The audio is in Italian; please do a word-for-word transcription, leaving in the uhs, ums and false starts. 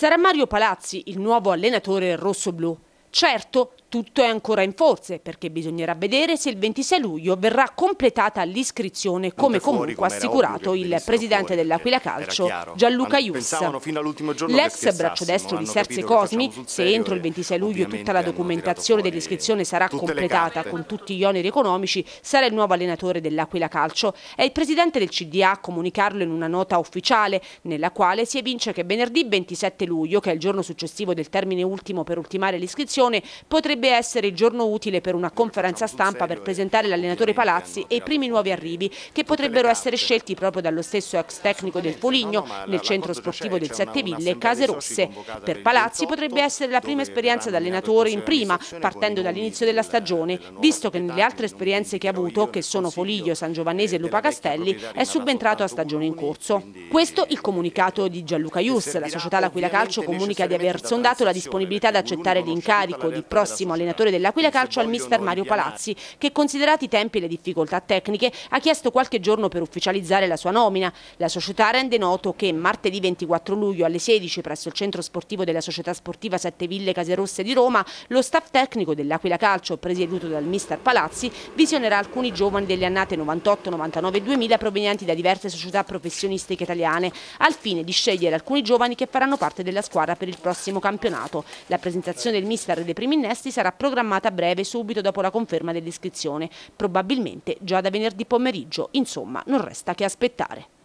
Sarà Mario Palazzi il nuovo allenatore rossoblù? Certo, tutto è ancora in forze perché bisognerà vedere se il ventisei luglio verrà completata l'iscrizione, come comunque ha assicurato il presidente dell'Aquila Calcio Gianluca Ius. L'ex braccio destro di Serse Cosmi, se entro il ventisei luglio tutta la documentazione dell'iscrizione sarà completata con tutti gli oneri economici, sarà il nuovo allenatore dell'Aquila Calcio. È il presidente del C D A a comunicarlo in una nota ufficiale, nella quale si evince che venerdì ventisette luglio, che è il giorno successivo del termine ultimo per ultimare l'iscrizione, potrebbe essere il giorno utile per una conferenza stampa per presentare l'allenatore Palazzi e i primi nuovi arrivi, che potrebbero essere scelti proprio dallo stesso ex tecnico del Foligno nel centro sportivo del Sette Ville, Case Rosse. Per Palazzi potrebbe essere la prima esperienza da allenatore in prima, partendo dall'inizio della stagione, visto che nelle altre esperienze che ha avuto, che sono Foligno, San Giovanese e Lupa Castelli, è subentrato a stagione in corso. Questo il comunicato di Gianluca Ius. La società L'Aquila Calcio comunica di aver sondato la disponibilità ad accettare l'incarico di prossimo allenatore dell'Aquila Calcio al mister Mario Palazzi, che, considerati i tempi e le difficoltà tecniche, ha chiesto qualche giorno per ufficializzare la sua nomina. La società rende noto che martedì ventiquattro luglio alle sedici presso il centro sportivo della società sportiva Sette Ville Case Rosse di Roma, lo staff tecnico dell'Aquila Calcio, presieduto dal mister Palazzi, visionerà alcuni giovani delle annate novantotto, novantanove e duemila provenienti da diverse società professionistiche italiane, al fine di scegliere alcuni giovani che faranno parte della squadra per il prossimo campionato. La presentazione del mister dei primi innesti sarà programmata a breve, subito dopo la conferma dell'iscrizione, probabilmente già da venerdì pomeriggio. Insomma, non resta che aspettare.